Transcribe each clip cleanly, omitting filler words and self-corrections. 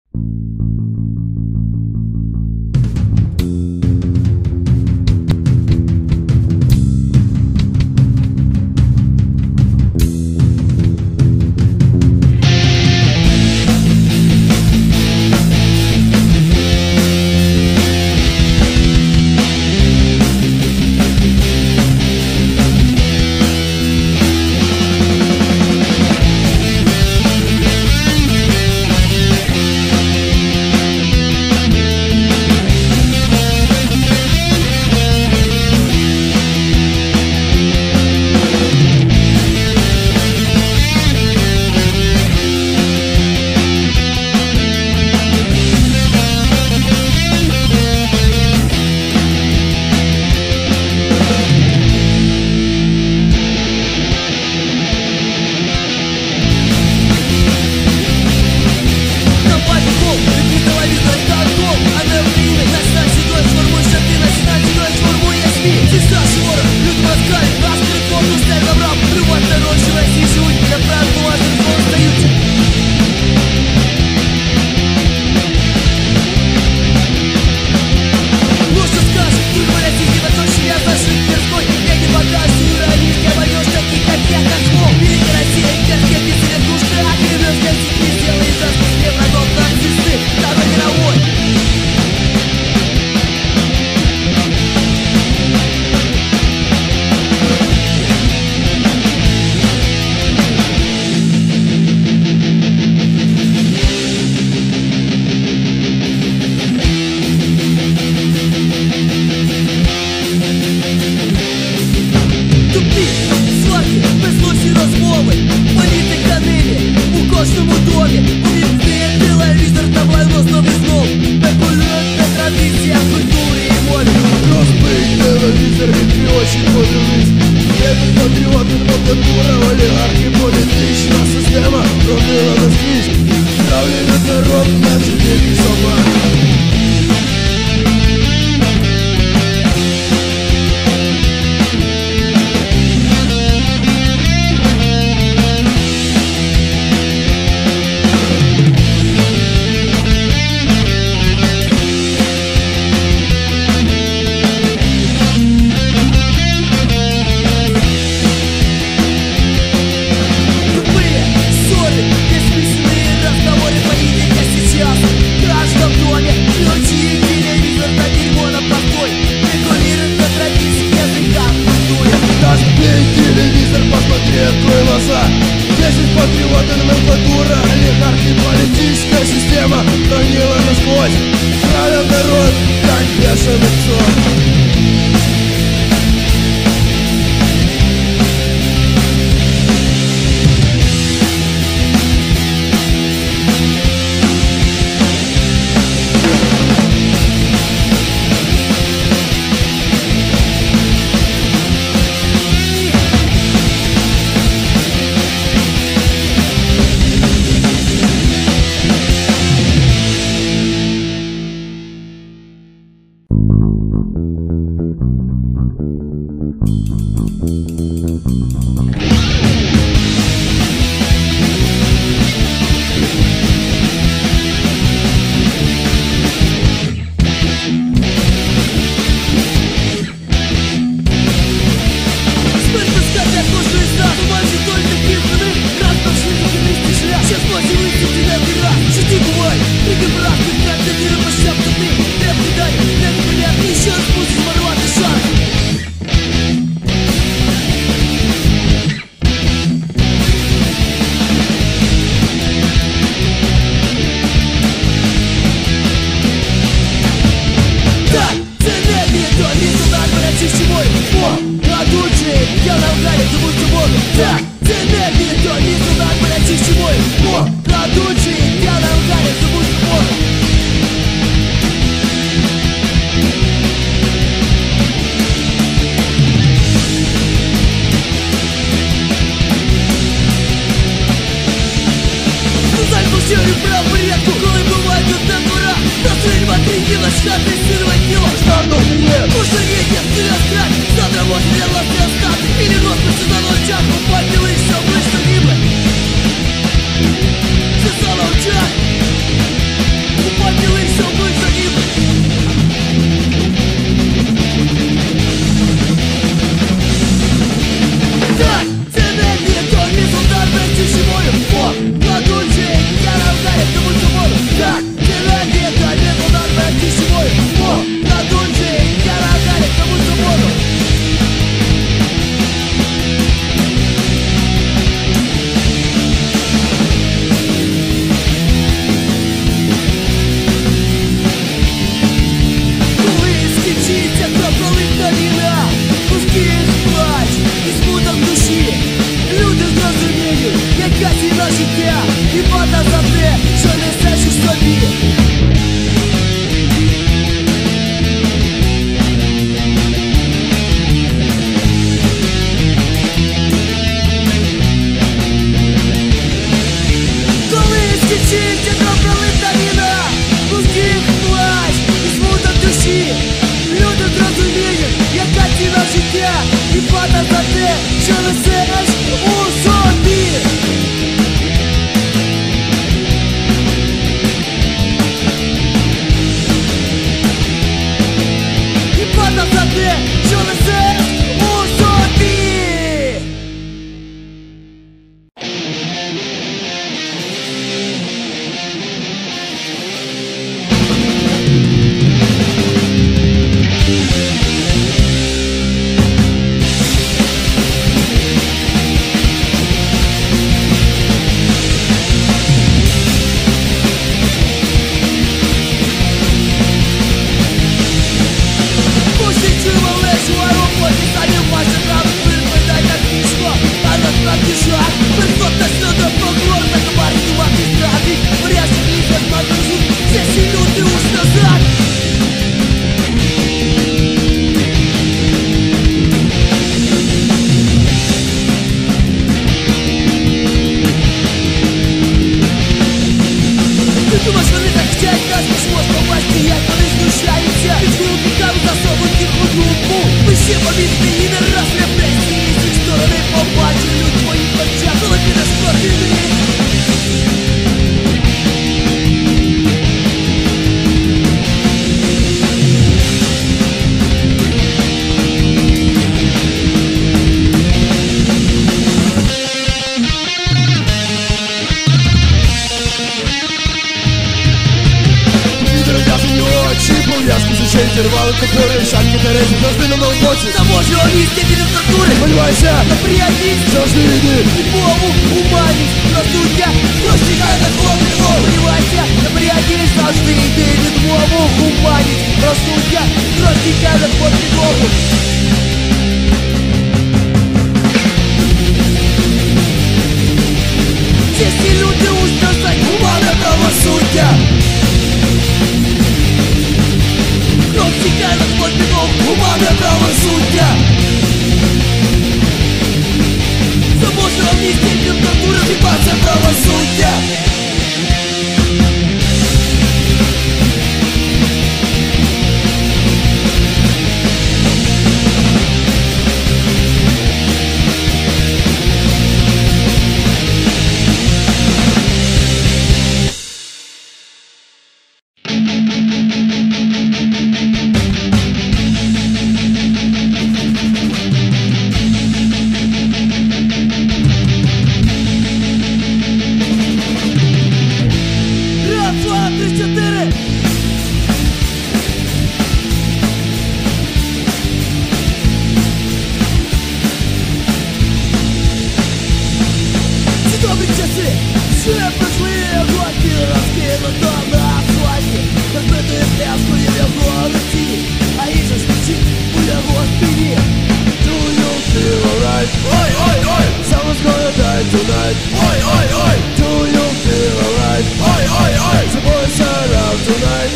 Номенклатура, олигархи, политическая система хранила насквозь. Правят народ, как бешеный псов. Ти думаєш, вони так вчать нас, ми ж можемо бачити, як вони знущаються. Від хвилки там засовують їх у думку. Ми ще помітні і не раз репресії з їх сторони побачили у твоїх очах, коли підеш проти них. Пов'язку з очей зірвали купюри, шапки терезі, завжди на новому боці. Та може у місті від тортури. Сподівайся, на приятність, завжди йди. Відмову, гуманність, розсуддя, розтікай на хлопці. Сподівайся, на приятність, завжди йди. Відмову, гуманність, розсуддя, розтікай на хлопці. Ці всі люди устраждають гуманне правосуддя. Розтікай на хлопці, гуманне правосуддя. Заможе в місті диктатура, хіба це правосуддя? Tonight, oi, oi, oi. Do you feel alright? Oi, oi, oi. The boys are out tonight.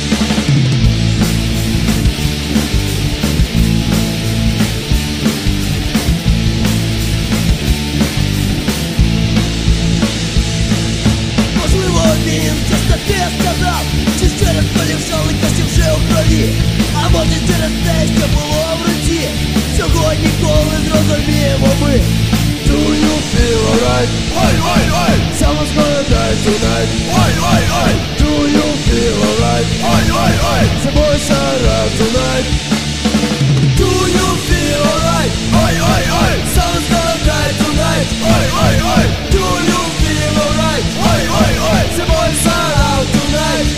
Можливо, він щось таке сказав, чи через поліпшали кості вже у крові, а може через те, що було в руці. Сьогодні, коли зрозуміємо ми. Do you feel alright? Oi, oi, oi. Someone's gonna die tonight. Oi, oi, oi. Do you feel alright? Oi, oi, oi. The boys are out tonight. Do you feel alright? Oi, oi, oi. Someone's gonna die tonight. Oi, oi, oi. Do you feel alright? Oi, oi, oi. The boys are out tonight.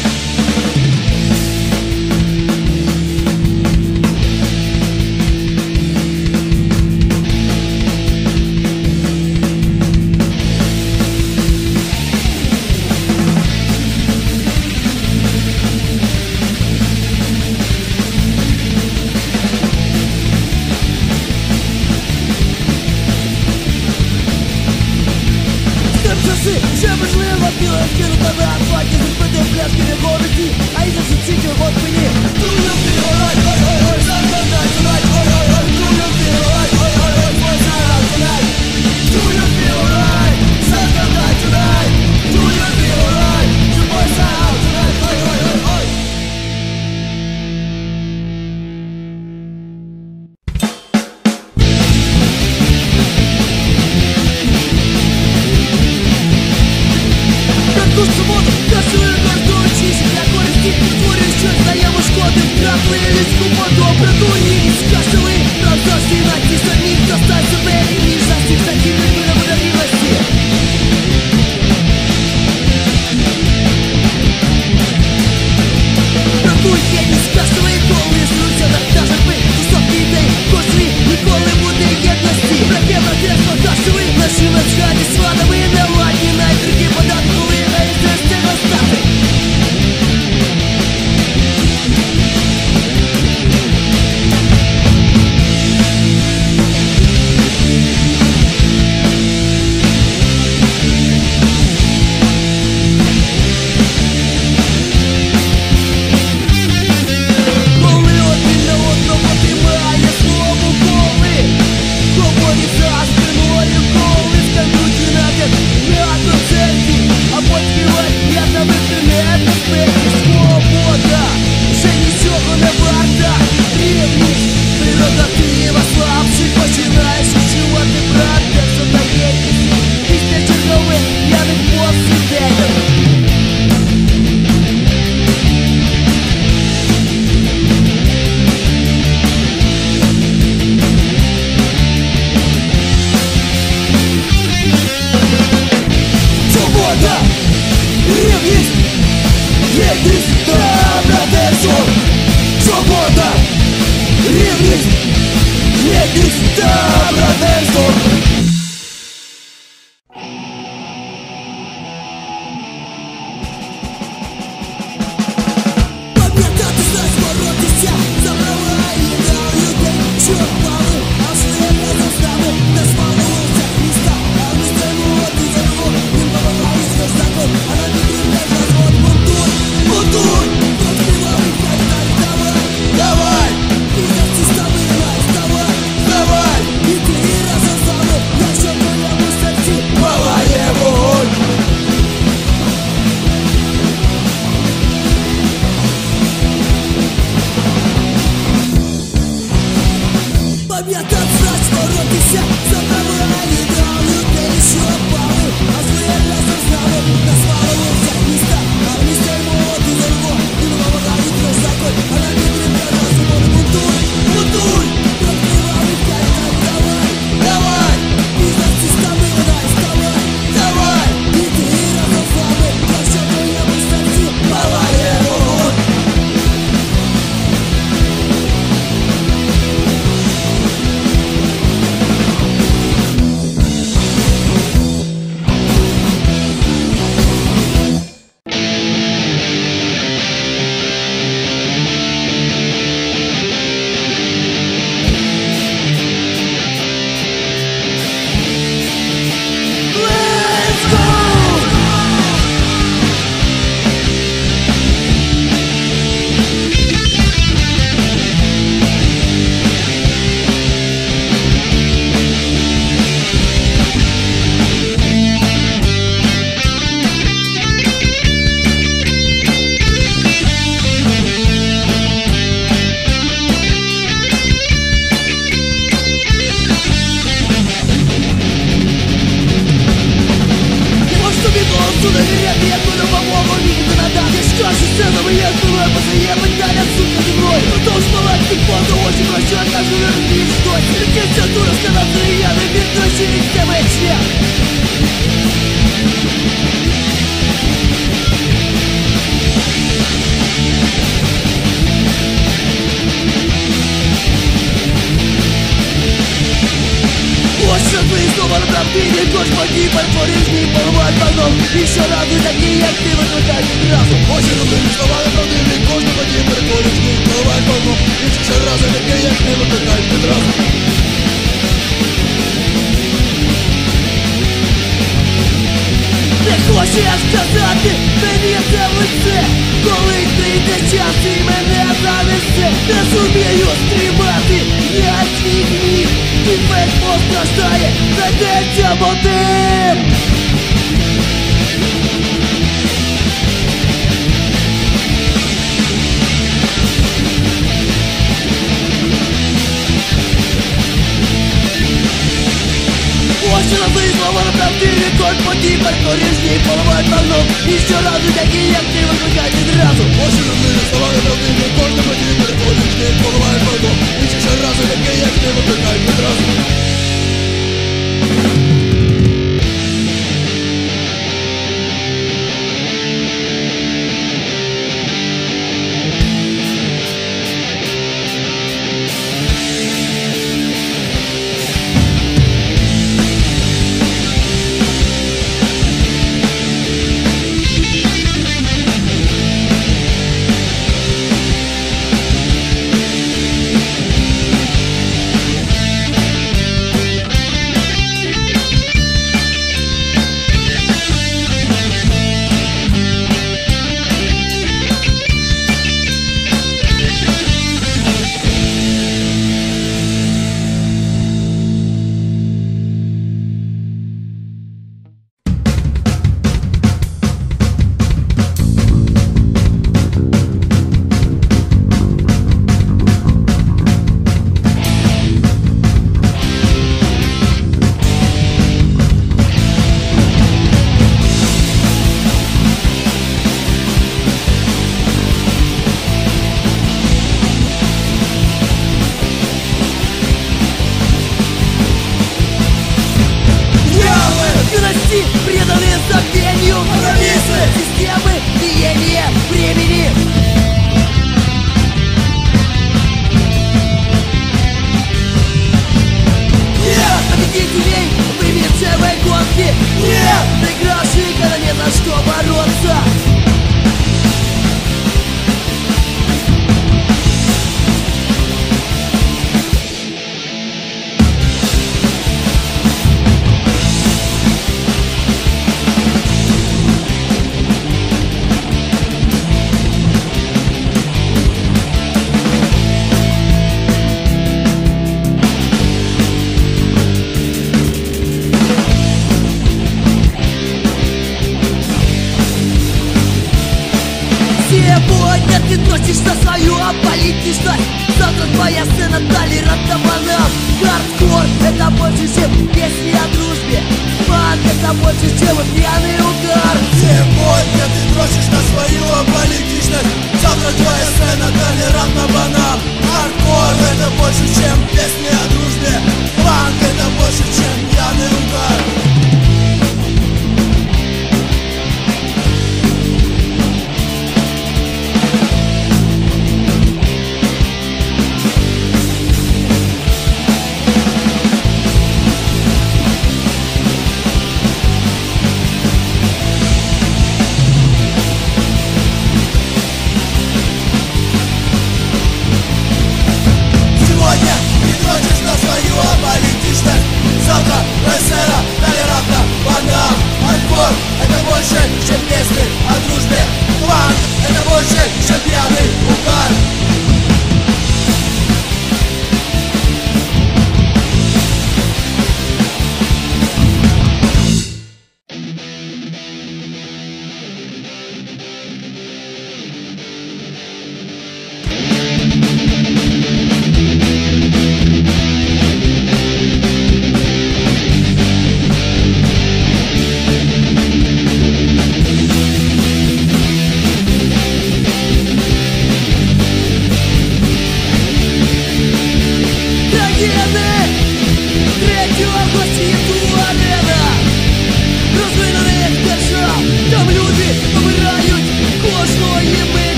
Єдність та братерство, свобода, рівність, єдність та братерство. Пам'ятати, знать, боротися за права і ідеал людей, що впали, а своє не застави, не спалилося міста, а ми стоїмо один за другого, він помагає свій закон, а на підтримка розвод. Бунтуй, Бунтуй, розбивай, хай так, давай, давай, бізнесі стали, вставай, давай, і ти разом з нами, якщо в твоєму серці палає вогонь. пам'ятати, знать, боротися за права і ідеал людей, що впали, а своє разом з нами, не спалилося міста, а ми стоїмо один за другого, він помагає свій закон, а на підтримка розвод. Бунтуй, Бунтуй, розбивай, хай так, давай, давай, бізнесі стали, вставай, давай, і ти разом з нами, якщо в твоєму серці палає вогонь. Let's go! Можеш тобі голосу довіряти, як ми допомогу віки надати. Що ж із сценами є зброю, позає питання сутка зі мною. Тож палатки поза очі, про що я кажу, не розумієш досі. Кінця дура сказати, я не відноші від тебе член. Ось що твої слова неправдиві, тож подій перетвориш поламай паном. І щоразу такі, як ти, викликають відразу. Очі робили слова неправдиві, кожну подію перетвориш в ніч, поливай пану. І щоразу таке, як ти, викликають відразу. Не хочу я сказати, мені це в лице. Коли прийде час і мене занесе, не зумію стримати, я твій гнів. Ти весь постраждає, знайдеться мотив. Ось на твої слова неправдиві, тож подій перетвориш в ніч, поламай паном. І щоразу такі, як ти, викликають відразу. Очі робили слова неправдиві, кожну подію перетвориш в ніч, поливай пану. І щоразу таке, як ти, викликають відразу. Сегодня ты дрочишь на свою аполитичность. Завтра твоя сцена толерантна банам. Хардкор — это больше, чем песни о дружбе. Панк — это больше, чем пьяный угар. Сегодня ты дрочишь на свою аполитичность. Завтра твоя сцена толерантна банам. Хардкор — это больше, чем песни о дружбе. Панк — это больше, чем пьяный угар. Завтра СССР толерантна банам. Хардкор — это больше, чем песни о дружбе. Панк — это больше, чем пьяный угар.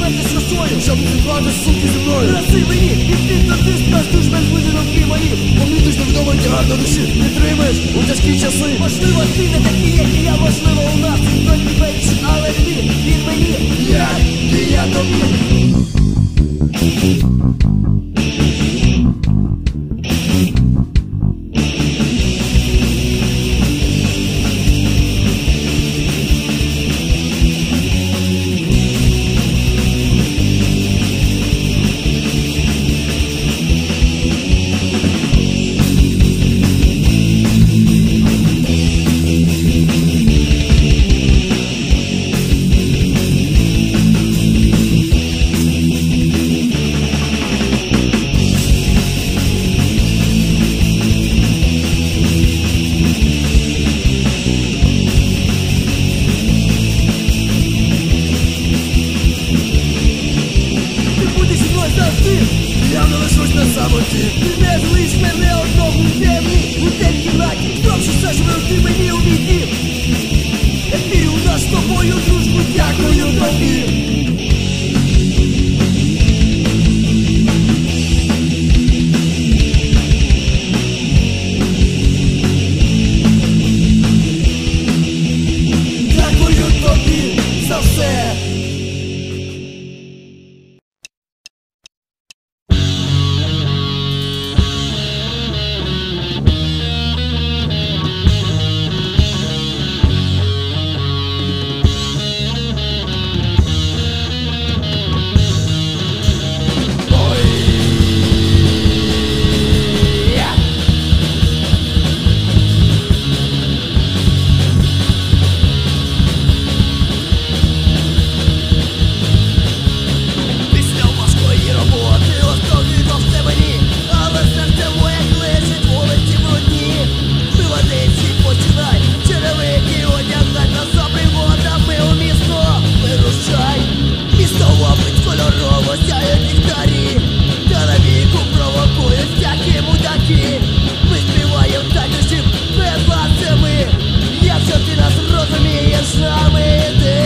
Щоб не звати суки зі мною. Раси мені, і ти, то ти, стаж душ без види руки мої. удар до душі, підтримаєш у тяжкі часи. Можливо, ти не такий, як і я, можливо, у нас хтось менше, але він мені, І я тобі. Я не лишусь на самоті. Ти не злиш мене одного у темній, у тій кімнаті, довше все ж ти мені у мій дім. Я вірю в нас з тобою дружбу, дякую тобі. Дякую тобі за все. Якщо ти нас розумієш, саме ти.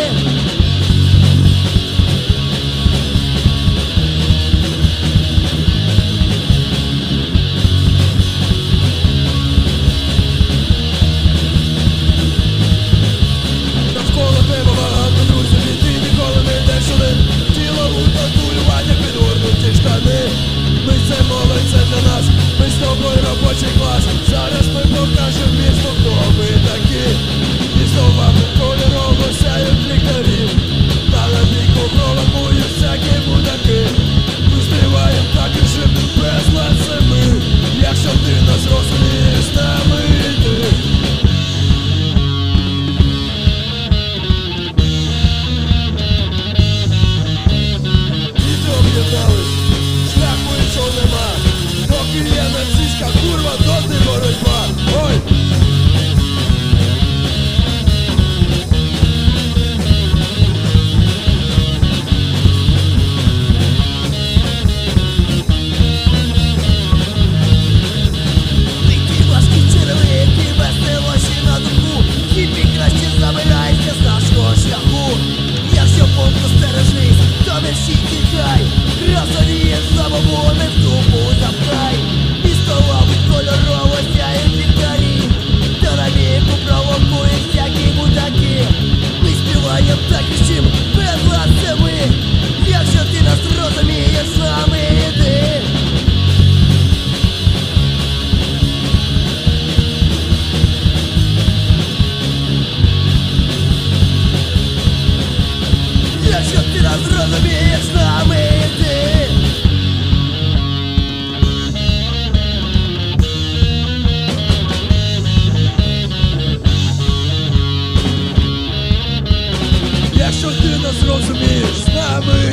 Навколо тебе багато друзів, і ти ніколи не йдеш один. Тіло у татуювання, підгорнуті штани. Ми це молодь, це для нас. Ми з тобою робочий клас. Зараз ми покажемо місту, хто ми такі. І словами кольорово сяють лікарі. Та на віку провокують всякі мудаки. Ми співаємо так і жив, безлад це ми. Якщо ти нас розумієш, з нами йди. Об'єднались, шляху іншого нема. Поки є нацистська курва, доти боротьба. Ой! Такі важкі черевики, веселощі на духу. Хіпі краще забирайся з нашого шляху. Якщо пункту стережись, то мерщій тікай. Розовіє забобони в тупу запхай. Місто лавить кольорово сяють лікарі. Та на віку провокують всякі мудаки. Ми співаємо так і чим, безлад це ми. Якщо ти нас розумієш, з нами йди. Якщо ти нас розумієш, з нами йди. Якщо ти нас розумієш, з нами